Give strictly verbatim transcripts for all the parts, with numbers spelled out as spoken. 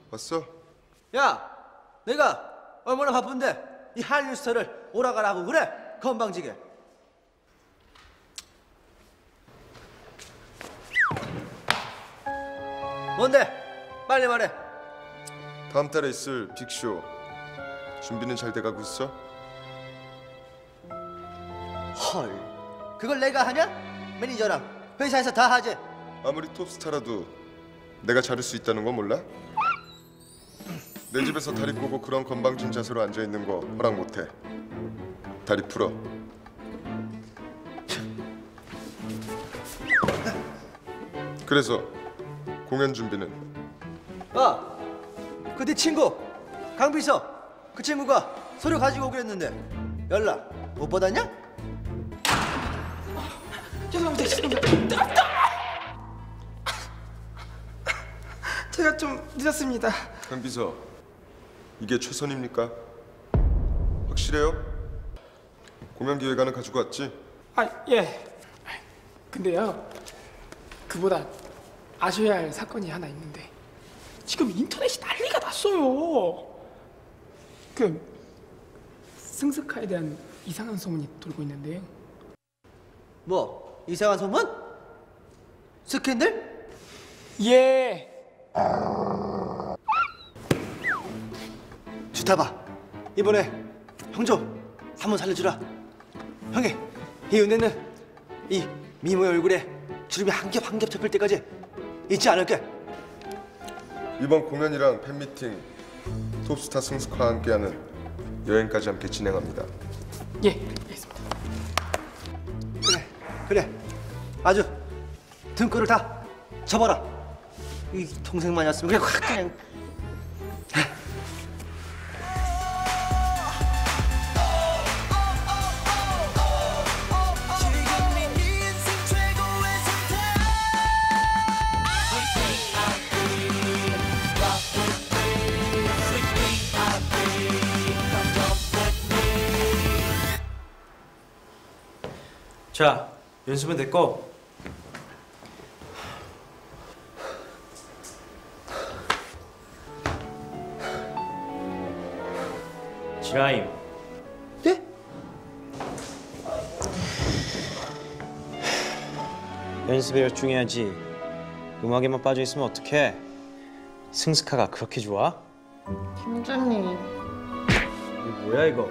왔어? 야, 내가 얼마나 바쁜데 이 한류스타를 오라가라고 그래? 건방지게. 뭔데? 빨리 말해. 다음 달에 있을 빅쇼 준비는 잘 돼가고 있어? 헐, 그걸 내가 하냐? 매니저랑 회사에서 다 하지. 아무리 톱스타라도 내가 자를 수 있다는 건 몰라? 내 집에서 다리 꼬고 그런 건방진 자세로 앉아있는 거 허락 못해. 다리 풀어. 그래서 공연 준비는? 아, 그 네 친구 강비서 그 친구가 서류 가지고 오기로 했는데 연락 못 받았냐? 죄송합니다. 죄송합니다. 제가 좀 늦었습니다. 강비서, 이게 최선입니까? 확실해요? 공연 기획안은 가지고 왔지? 아, 예. 근데요, 그보다 아셔야 할 사건이 하나 있는데 지금 인터넷이 난리가 났어요. 그 승스카에 대한 이상한 소문이 돌고 있는데요. 뭐 이상한 소문? 스캔들? 예. 주타봐, 이번에 형 좀 한번 살려주라. 형이 이 은혜는 이 미모의 얼굴에 주름이 한 겹 한 겹 접힐 때까지 잊지 않을게. 이번 공연이랑 팬미팅, 톱스타 승스카와 함께하는 여행까지 함께 진행합니다. 예, 알겠습니다. 그래, 그래. 아주 등골을 다 접어라. 이 동생만이었으면 그냥 확 그냥. 자, 연습은 됐고 지라임. 네? 연습에 열중해야지. 음악에만 빠져있으면 어떡해. 승스카가 그렇게 좋아? 팀장님. 이거 뭐야 이거?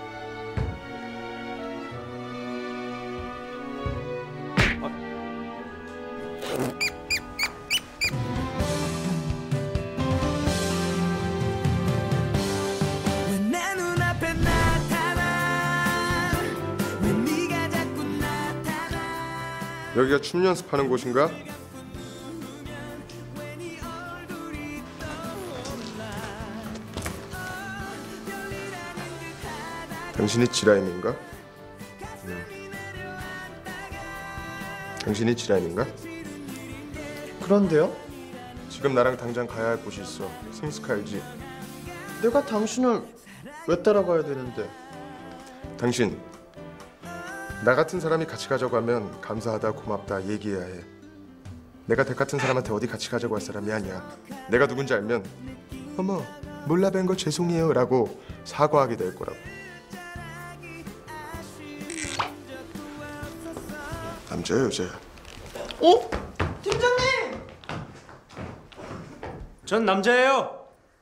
여기가 춤 연습하는 곳인가? 당신이 지라임인가? 음. 당신이 지라임인가? 그런데요? 지금 나랑 당장 가야 할 곳이 있어. 승스카 알지? 내가 당신을 왜 따라가야 되는데? 당신, 나 같은 사람이 같이 가자고 하면 감사하다, 고맙다 얘기해야 해. 내가 덱 같은 사람한테 어디 같이 가자고 할 사람이 아니야. 내가 누군지 알면 어머, 몰라 뵌 거 죄송해요 라고 사과하게 될 거라고. 남자야, 여자야? 어? 팀장님! 전 남자예요.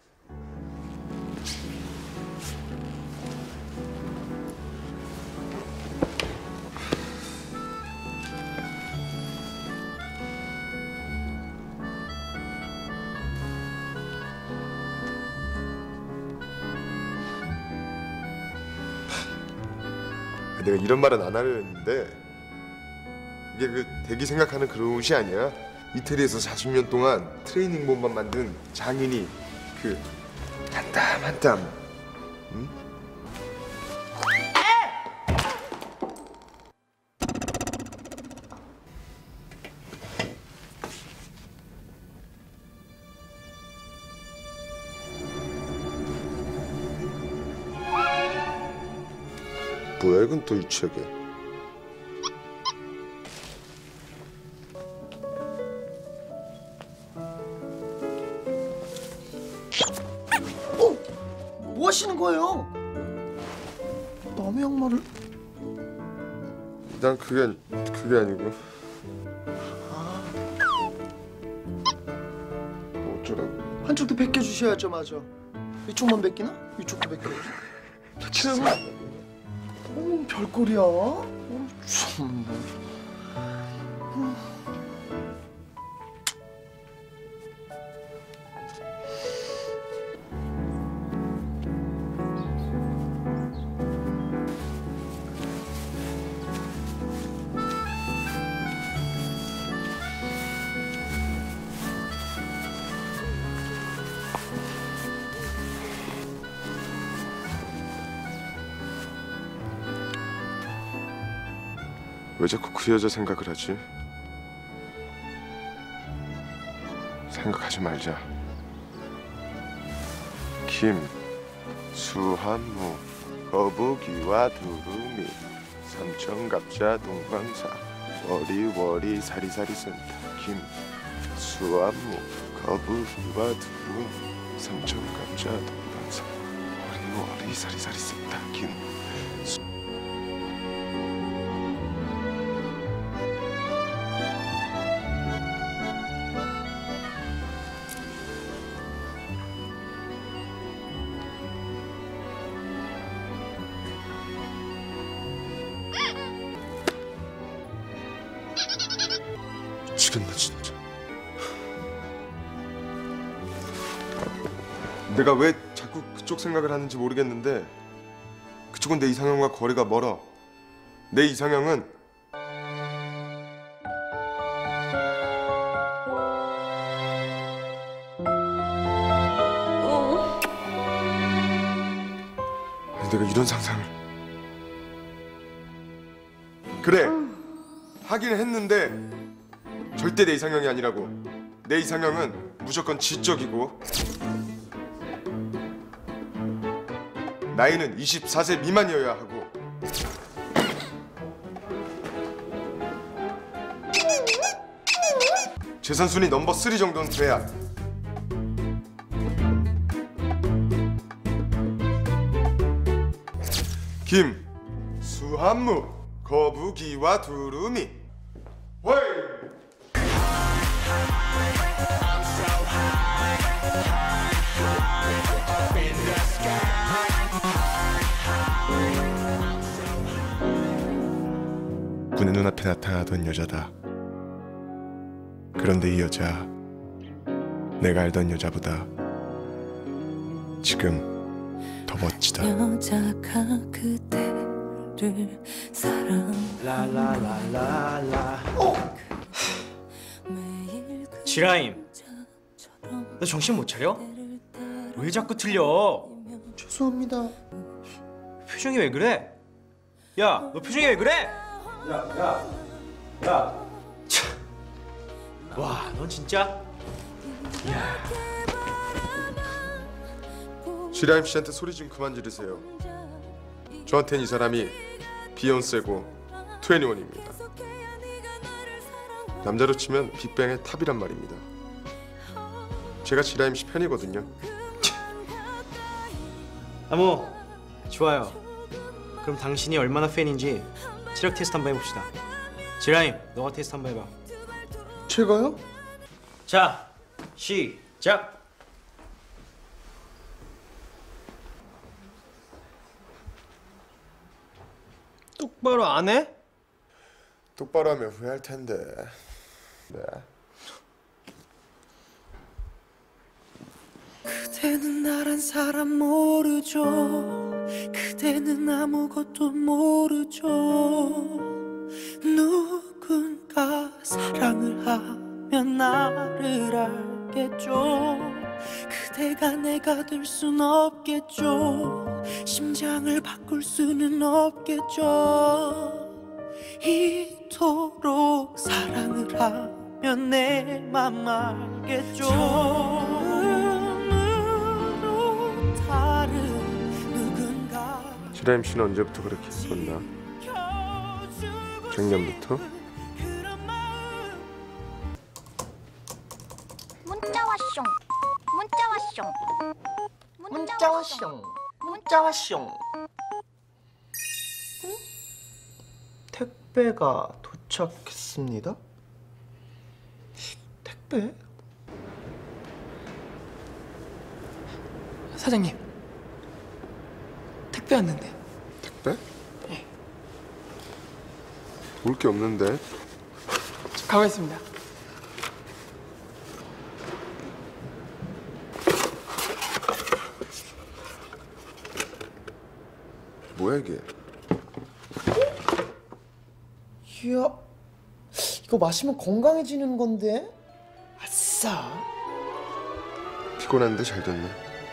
내가 이런 말은 안 하려 했는데 이게 그 대기 생각하는 그런 옷이 아니야. 이태리에서 사십 년 동안 트레이닝복만 만든 장인이 그 한 땀 한 땀 응? 뭐야 이건 또 유치하게. 하시는 거예요? 남의 양말을 난 그게 그게 아니고. 뭐 어쩌라고? 한쪽도 벗겨주셔야죠, 맞아. 이쪽만 벗기나? 이쪽도 벗겨야지. 참, 어, 별꼴이야. 어, 참. 왜 자꾸 그 여자 생각을 하지? 생각하지 말자. 김, 수한무, 거북이와 두루미, 삼천갑자 동방사, 워리워리 사리사리 센터. 김, 수한무, 거북이와 두루미, 삼천갑자 동방사, 워리워리 사리사리 센터. 김. 미치겠네 진짜. 내가 왜 자꾸 그쪽 생각을 하는지 모르겠는데 그쪽은 내 이상형과 거리가 멀어. 내 이상형은 아니, 내가 이런 상상을 그래 하긴 했는데 절대 내 이상형이 아니라고. 내 이상형은 무조건 지적이고 나이는 이십사 세 미만이어야 하고 재산 순위 넘버 쓰리 정도는 돼야. 김, 수한무, 거북이와 두루미. 헐! 군의 눈앞에 나타나던 여자다. 그런데 이 여자 내가 알던 여자보다 지금 더 멋지다. 여자가 그대를 사랑 라라라라라. 매일 그 지라임, 여자처럼 너 정신 못 차려? 그대를 따라 왜 자꾸 틀려? 죄송합니다. 표정이 왜 그래? 야, 너 표정이 왜 그래? 야, 야, 야. 참. 와, 넌 진짜. 지라임 씨한테 소리 좀 그만 지르세요. 저한텐 이 사람이 비욘세고 트웬티원입니다. 남자로 치면 빅뱅의 탑이란 말입니다. 제가 지라임 씨 팬이거든요. 아무 좋아요. 그럼 당신이 얼마나 팬인지 체력 테스트 한번 해봅시다. 지라임, 너가 테스트 한번 해봐. 제가요? 자, 시작. 똑바로 안 해? 똑바로 하면 후회할 텐데. 네. 그대는 나란 사람 모르죠. 그대는 아무것도 모르죠. 누군가 사랑을 하면 나를 알겠죠. 그대가 내가 될 순 없겠죠. 심장을 바꿀 수는 없겠죠. 이토록 사랑을 하면 내 맘 알겠죠. 처음으로 다른 누군가 지라임 씨는 언제부터 그렇게 했었나? 작년부터? 문자 왔숑 문자 왔숑 문자 왔숑. 문자 왔쇼. 응? 택배가 도착했습니다. 택배? 사장님, 택배 왔는데. 택배? 예. 볼 게 없는데. 저 가보겠습니다. 뭐야 이게? 이야, 이거 마시면 건강해지는 건데? 아싸. 피곤한데 잘 됐네.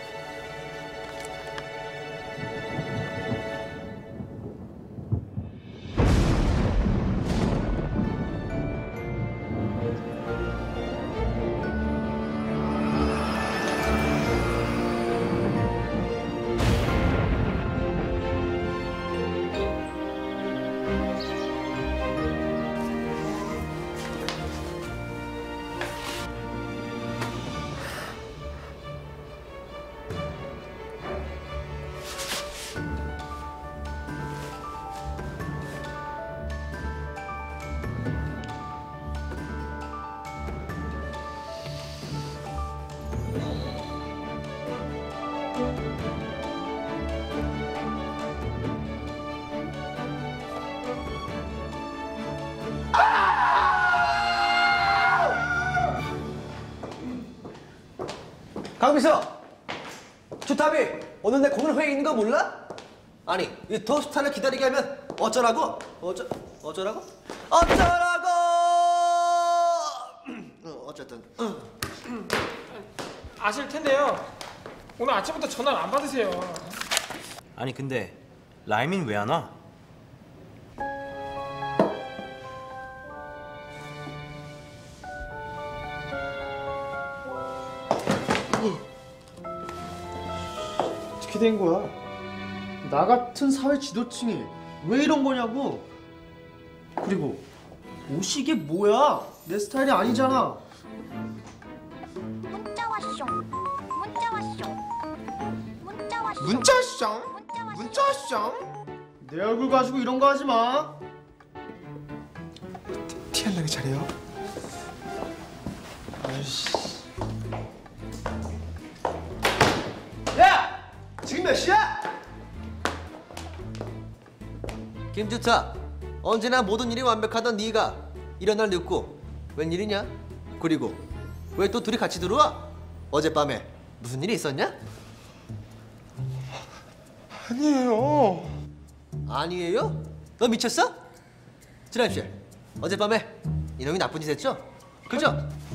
강비서! 주탑이 오늘 내 공연 회의 있는 거 몰라? 아니 이 더스타를 기다리게 하면 어쩌라고? 어쩌... 어쩌라고? 어쩌라고! 어, 어쨌든 아실 텐데요. 오늘 아침부터 전화를 안 받으세요. 아니 근데 라이민 왜 안 와? 어떻게 된 거야? 나 같은 사회 지도층이 왜 이런 거냐고. 그리고 옷이 이게 뭐야? 내 스타일이 아니잖아. 문자 왔쇼. 문자 왔쇼. 문자 왔쇼. 문자쌍? 문자쌍? 내 얼굴 가지고 이런 거 하지 마. 티 안 나게 잘해요. 아이씨. 야! 지금 몇 시야? 김주타 언제나 모든 일이 완벽하던 네가 이런 날 늦고 웬일이냐? 그리고 왜 또 둘이 같이 들어와? 어젯밤에 무슨 일이 있었냐? 아니에요. 아니에요? 너 미쳤어? 지남씨 어젯밤에 이놈이 나쁜 짓 했죠? 그죠?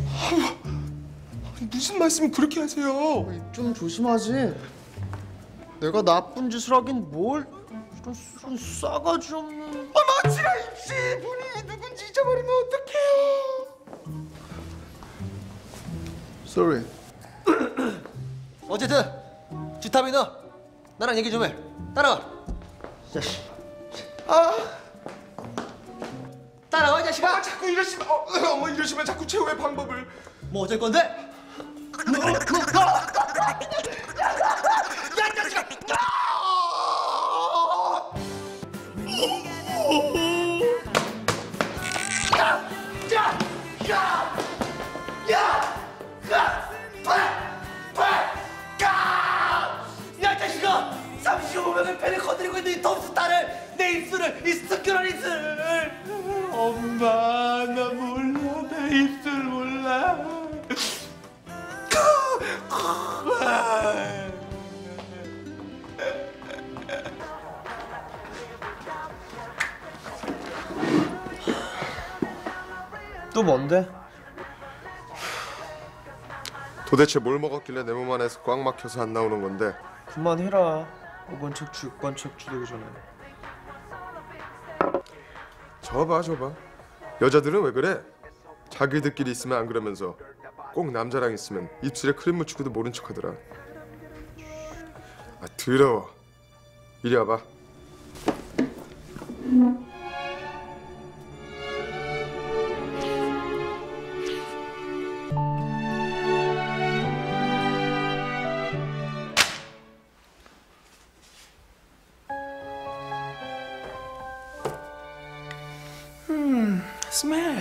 무슨 말씀을 그렇게 하세요? 좀 조심하지. 내가 나쁜 짓을 하긴 뭘. 이런, 이런 싸가지 없는. 아 마치라 입시. 본인이 누군지 잊어버리면 어떡해요? Sorry. 어쨌든 주탑이 너 나랑 얘기 좀 해. 따라와. 자식. 아, 따라와 이 자식아. 아 자꾸 이러시면 어, 어머 이러시면 자꾸 최후의 방법을. 뭐 어쩔 건데? 야 자식아! 삼십오 명의 팬을 건드리고 있는 이 톱스타를 내 입술을 이 스크런 입술. 엄마 나 몰라 내 입술 몰라. 또 뭔데? 도대체 뭘 먹었길래 내 몸 안에서 꽉 막혀서 안 나오는 건데? 그만해라. 오 번 척추, 육 번 척추 되기 전에. 저봐 저봐. 여자들은 왜 그래? 자기들끼리 있으면 안 그러면서 꼭 남자랑 있으면 입술에 크림 묻히고도 모른 척하더라. 아 더러워. 이리 와봐. 스멜.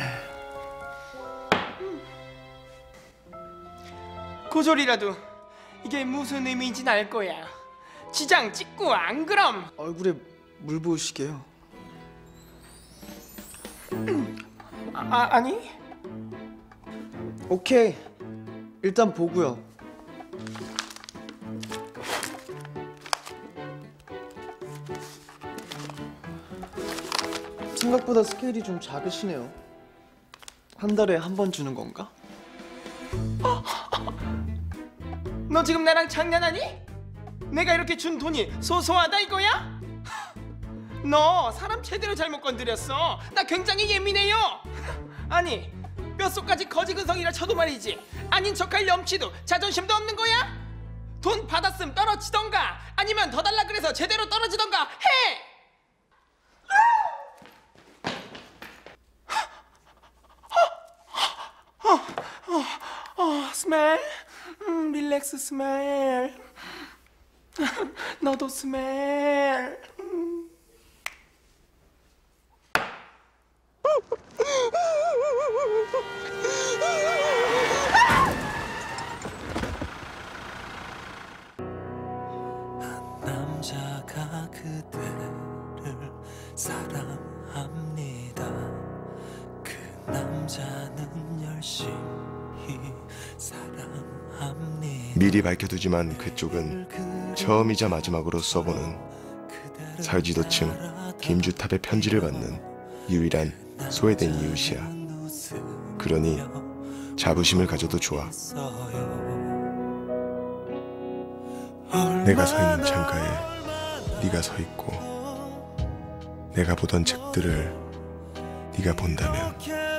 고졸이라도 이게 무슨 의미인지 알 거야. 지장 찍고 안 그럼. 얼굴에 물 부으시게요. 아, 아 아니. 오케이. 일단 보고요. 생각보다 스케일이 좀 작으시네요. 한 달에 한 번 주는 건가? 너 지금 나랑 장난하니? 내가 이렇게 준 돈이 소소하다 이거야? 너 사람 제대로 잘못 건드렸어. 나 굉장히 예민해요. 아니 뼛속까지 거지근성이라 쳐도 말이지 아닌 척할 염치도 자존심도 없는 거야? 돈 받았음 떨어지던가 아니면 더 달라 그래서 제대로 떨어지던가 해! 어, 어, 어, 스멜 음, 릴렉스 스멜 너도 스멜 음. 남자가 그대를 사랑합니다. 그 남자는 열심히 사랑합니다. 미리 밝혀두지만 그쪽은 처음이자 마지막으로 써보는 사회지도층 김주탑의 편지를 받는 유일한 소외된 이웃이야. 그러니 자부심을 가져도 좋아. 내가 서 있는 창가에 네가 서 있고 내가 보던 책들을 네가 본다면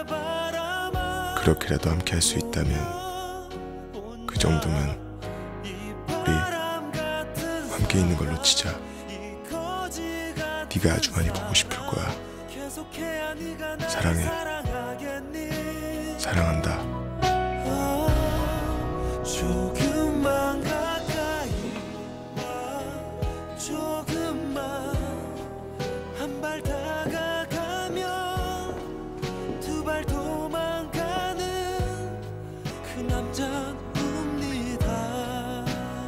그렇게라도 함께 할 수 있다면 그 정도면 우리 함께 있는 걸로 치자. 네가 아주 많이 보고 싶을 거야. 사랑해. 사랑한다. 조금만 가까이 와 조금만 한 발 다가가면 두 발 도망가는 그 남자입니다.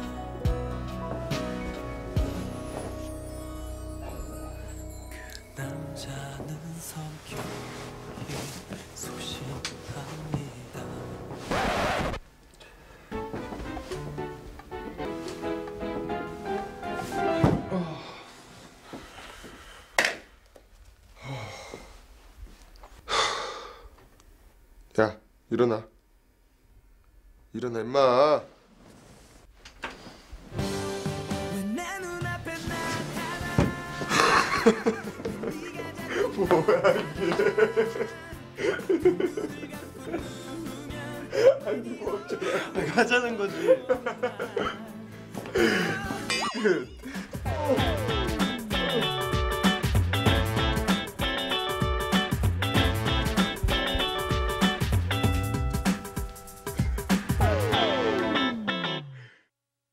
그 남자는 성격이 소심합니다. 야, 일어나. 일어나 임마. 내 눈앞에 하자는 거지.